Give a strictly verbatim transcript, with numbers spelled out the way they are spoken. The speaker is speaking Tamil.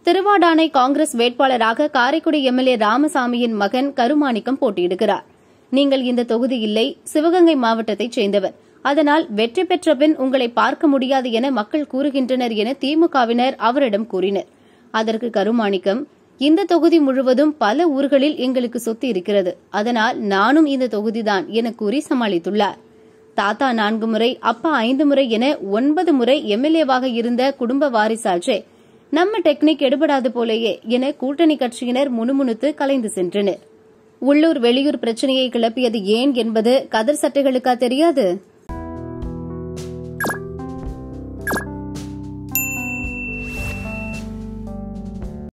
திருவாடானை காங்கிரஸ் வேட்பாளராக காரைக்குடி எம்எல்ஏ ராமசாமியின் மகன் கருமாணிக்கம் போட்டியிடுகிறார். நீங்கள் இந்த தொகுதி இல்லை, சிவகங்கை மாவட்டத்தைச் சேர்ந்தவர், அதனால் வெற்றி பெற்ற பின் உங்களை பார்க்க முடியாது என மக்கள் கூறுகின்றனர் என திமுகவினர் அவரிடம் கூறினர். அதற்கு கருமாணிக்கம், இந்த தொகுதி முழுவதும் பல ஊர்களில் எங்களுக்கு சொத்து இருக்கிறது, அதனால் நானும் இந்த தொகுதிதான் என கூறி சமாளித்துள்ளார். தாத்தா நான்கு முறை, அப்பா ஐந்து முறை என ஒன்பது முறை எம்எல்ஏவாக இருந்த குடும்ப வாரிசாற்றே நம்ம டெக்னிக் எடுபடாது போலேயே என கூட்டணி கட்சியினர் முணுமுணுத்து கலைந்து சென்றனர். உள்ளூர் வெளியூர் பிரச்சனையை கிளப்பியது ஏன் என்பது கதர் சட்டைகளுக்கா தெரியாது?